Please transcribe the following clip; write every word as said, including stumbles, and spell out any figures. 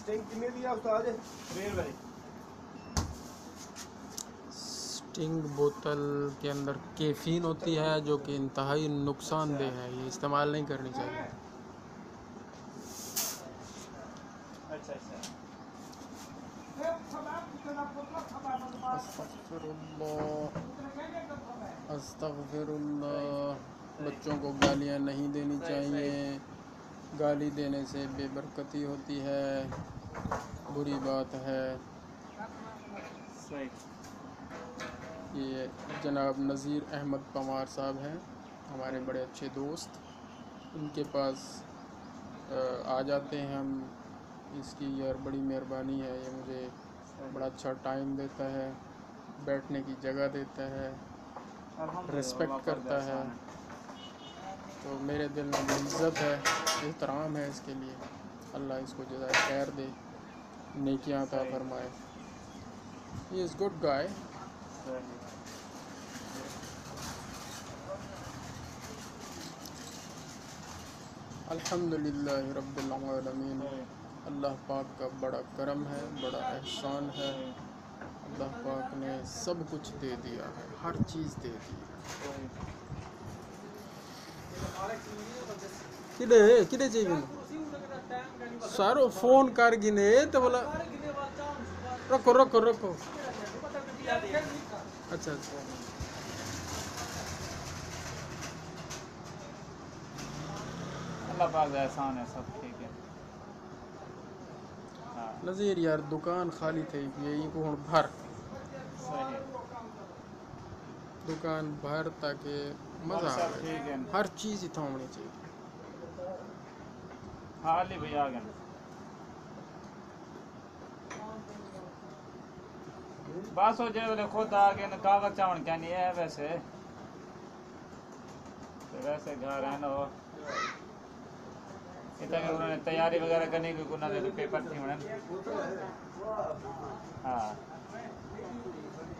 Sting بوتل کے اندر caffeine ہوتی ہے جو کہ انتہائی نقصان دہ ہے، یہ استعمال نہیں کرنی چاہیے۔ استغفر اللہ استغفر اللہ۔ بچوں کو گالیاں نہیں دینی چاہیے، گالی دینے سے بے برکتی ہوتی ہے، بری بات ہے۔ یہ جناب نذیر احمد پنوار صاحب ہیں، ہمارے بڑے اچھے دوست، ان کے پاس آ جاتے ہیں ہم، اس کی یار بڑی مہربانی ہے، یہ مجھے بڑا اچھا ٹائم دیتا ہے، بیٹھنے کی جگہ دیتا ہے، ریسپیکٹ کرتا ہے، تو میرے دل میں بھی عزت ہے، احترام ہے اس کے لیے۔ اللہ اس کو جزائے خیر دے، نیکیاں عطا فرمائے۔ He is good guy. الحمدللہ رب العالمین۔ اللہ پاک کا بڑا کرم ہے، بڑا احسان ہے، اللہ پاک نے سب کچھ دے دیا ہے، ہر چیز دے دی ہے۔ کدے کدے چاہیے سارو فون کر گنے تو بولا رکھو رکھو رکھو۔ اچھا اچھا اللہ پاک احسان ہے، سب ٹھیک ہے۔ نظیر یار دکان خالی تھی، یہی کو ہن بھر دکان بھر تاکہ مزہ آئے، ہر چیز اتنا ہونی چاہیے۔ ہاں علی بھائی آ گئے۔ بس ہو جائے خود آ گئے، کاغذ چاون کیا نہیں ہے، ویسے ویسے گھر ہے نا، انہوں نے تیاری وغیرہ کرنی کی انہوں نے پیپر تھی ہونے۔ ہاں